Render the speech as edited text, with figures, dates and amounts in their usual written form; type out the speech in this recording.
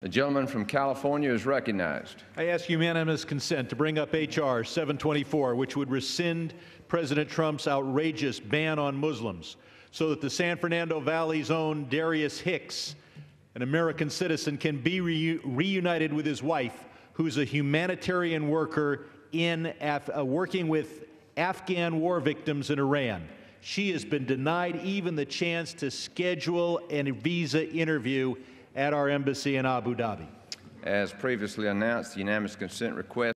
The gentleman from California is recognized. I ask unanimous consent to bring up H.R. 724, which would rescind President Trump's outrageous ban on Muslims, so that the San Fernando Valley's own Darius Hicks, an American citizen, can be reunited with his wife, who's a humanitarian worker working with Afghan war victims in Iran. She has been denied even the chance to schedule a visa interview at our embassy in Abu Dhabi. As previously announced, the unanimous consent request